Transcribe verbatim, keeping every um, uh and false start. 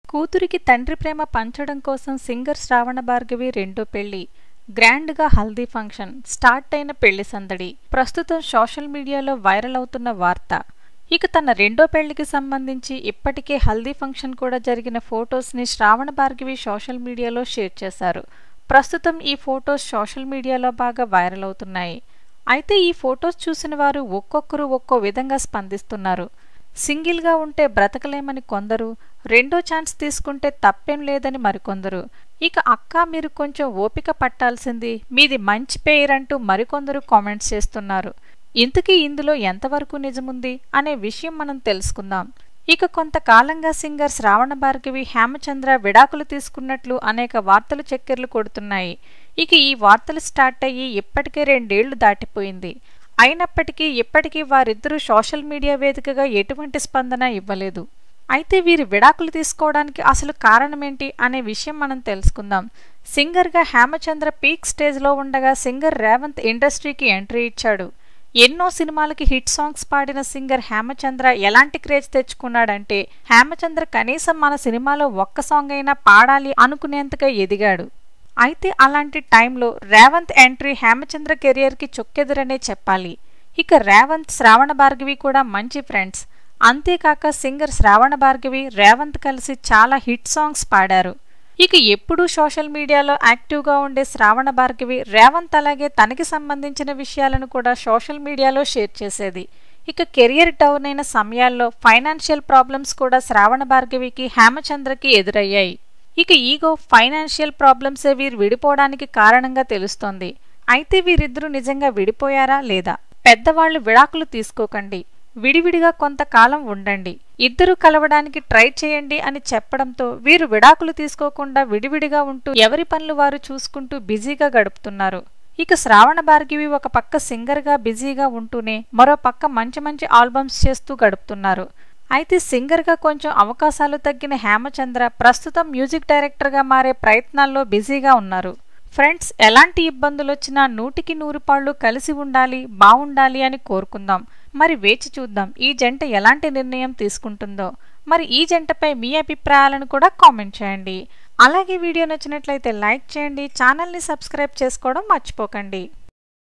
కూతురికి తండ్రి ప్రేమ పంచడం కోసం సింగర్ శ్రావణ భార్గవి రెండో పెళ్లి గ్రాండ్ గా హల్దీ ఫంక్షన్ స్టార్ట్ అయిన పెళ్లి సందడి ప్రస్తుతం సోషల్ మీడియాలో వైరల్ అవుతున్న వార్త. ఇక తన రెండో పెళ్లికి సంబంధించి ఇప్పటికే హల్దీ ఫంక్షన్ కూడా జరిగిన ఫొటోస్ ని శ్రావణ భార్గవి సోషల్ మీడియాలో షేర్ చేశారు. ప్రస్తుతం ఈ ఫొటోస్ సోషల్ మీడియాలో బాగా వైరల్ అవుతున్నాయి. అయితే ఈ ఫొటోస్ చూసిన వారు ఒక్కొక్కరు ఒక్కో విధంగా స్పందిస్తున్నారు. సింగిల్ గా ఉంటే బ్రతకలేమని కొందరు, రెండో ఛాన్స్ తీసుకుంటే తప్పేం లేదని మరికొందరు, ఇక అక్క మీరు కొంచెం ఓపిక పట్టాల్సింది, మీది మంచి పేరంటూ మరికొందరు కామెంట్స్ చేస్తున్నారు. ఇంతకీ ఇందులో ఎంతవరకు నిజముంది అనే విషయం మనం తెలుసుకుందాం. ఇక కొంతకాలంగా సింగర్ శ్రావణ భార్గవి హేమచంద్ర విడాకులు తీసుకున్నట్లు అనేక వార్తలు చక్కెర్లు కొడుతున్నాయి. ఇక ఈ వార్తలు స్టార్ట్ అయ్యి ఇప్పటికే రెండేళ్లు దాటిపోయింది. అయినప్పటికీ ఇప్పటికీ వారిద్దరూ సోషల్ మీడియా వేదికగా ఎటువంటి స్పందన ఇవ్వలేదు. అయితే వీరి విడాకులు తీసుకోవడానికి అసలు కారణమేంటి అనే విషయం మనం తెలుసుకుందాం. సింగర్గా హేమచంద్ర పీక్ స్టేజ్లో ఉండగా సింగర్ రేవంత్ ఇండస్ట్రీకి ఎంట్రీ ఇచ్చాడు. ఎన్నో సినిమాలకి హిట్ సాంగ్స్ పాడిన సింగర్ హేమచంద్ర ఎలాంటి క్రేజ్ తెచ్చుకున్నాడంటే హేమచంద్ర కనీసం మన సినిమాలో ఒక్క సాంగ్ అయినా పాడాలి అనుకునేంతగా ఎదిగాడు. అయితే అలాంటి టైంలో రేవంత్ ఎంట్రీ హేమచంద్ర కెరియర్కి చొక్కెదురనే చెప్పాలి. ఇక రేవంత్ శ్రావణ భార్గవి కూడా మంచి ఫ్రెండ్స్. అంతేకాక సింగర్ శ్రావణ భార్గవి రేవంత్ కలిసి చాలా హిట్ సాంగ్స్ పాడారు. ఇక ఎప్పుడూ సోషల్ మీడియాలో యాక్టివ్గా ఉండే శ్రావణ భార్గవి రేవంత్ అలాగే తనకి సంబంధించిన విషయాలను కూడా సోషల్ మీడియాలో షేర్ చేసేది. ఇక కెరియర్ డౌన్ అయిన సమయాల్లో ఫైనాన్షియల్ ప్రాబ్లమ్స్ కూడా శ్రావణ భార్గవికి హేమచంద్రకి ఎదురయ్యాయి. ఇక ఈగో ఫైనాన్షియల్ ప్రాబ్లమ్సే వీరు విడిపోవడానికి కారణంగా తెలుస్తోంది. అయితే వీరిద్దరూ నిజంగా విడిపోయారా లేదా? పెద్దవాళ్లు విడాకులు తీసుకోకండి, విడివిడిగా కొంతకాలం ఉండండి, ఇద్దరు కలవడానికి ట్రై చేయండి అని చెప్పడంతో వీరు విడాకులు తీసుకోకుండా విడివిడిగా ఉంటూ ఎవరి పనులు వారు చూసుకుంటూ బిజీగా గడుపుతున్నారు. ఇక శ్రావణ భార్గవి ఒక పక్క సింగర్గా బిజీగా ఉంటూనే మరో పక్క మంచి మంచి ఆల్బమ్స్ చేస్తూ గడుపుతున్నారు. అయితే సింగర్గా కొంచెం అవకాశాలు తగ్గిన హేమచంద్ర ప్రస్తుతం మ్యూజిక్ డైరెక్టర్గా మారే ప్రయత్నాల్లో బిజీగా ఉన్నారు. ఫ్రెండ్స్, ఎలాంటి ఇబ్బందులు వచ్చినా నూటికి నూరు పాళ్ళు కలిసి ఉండాలి, బావుండాలి అని కోరుకుందాం. మరి వేచి చూద్దాం ఈ జంట ఎలాంటి నిర్ణయం తీసుకుంటుందో. మరి ఈ జంటపై మీ అభిప్రాయాలను కూడా కామెంట్ చేయండి. అలాగే వీడియో నచ్చినట్లయితే లైక్ చేయండి, ఛానల్ని సబ్స్క్రైబ్ చేసుకోవడం మర్చిపోకండి.